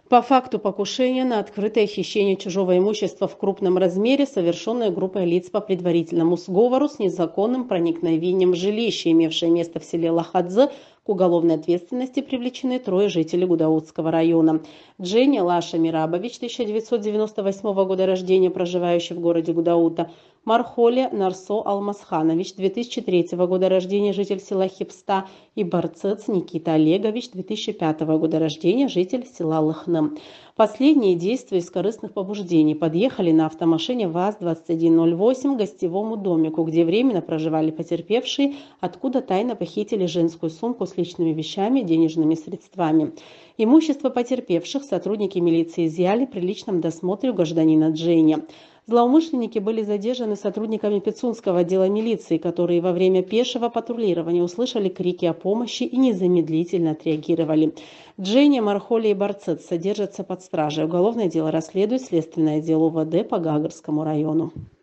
По факту покушения на открытое хищение чужого имущества в крупном размере, совершенное группой лиц по предварительному сговору с незаконным проникновением в жилище, имевшее место в селе Лахадзе, к уголовной ответственности привлечены 3 жителей Гудаутского района. Дженни Лаша Мирабович, 1998 года рождения, проживающий в городе Гудаута; Мархоле Нарсо Алмасханович, 2003 года рождения, житель села Хипста; и Барцец Никита Олегович, 2005 года рождения, житель села Лыхным. Последние, действия из корыстных побуждений, подъехали на автомашине ВАЗ-2108 к гостевому домику, где временно проживали потерпевшие, откуда тайно похитили женскую сумку с личными вещами и денежными средствами. Имущество потерпевших сотрудники милиции изъяли при личном досмотре у гражданина Дженни. Злоумышленники были задержаны сотрудниками Пицунского отдела милиции, которые во время пешего патрулирования услышали крики о помощи и незамедлительно отреагировали. Дженни, Мархоли и Барцец содержатся под стражей. Уголовное дело расследует следственное отдел УВД по Гагарскому району.